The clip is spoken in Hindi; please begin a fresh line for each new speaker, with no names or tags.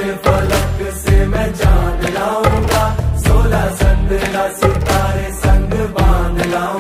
फलक से मैं जान लाऊंगा, 16 संद्रा सितारे संग बांध लाऊंगा।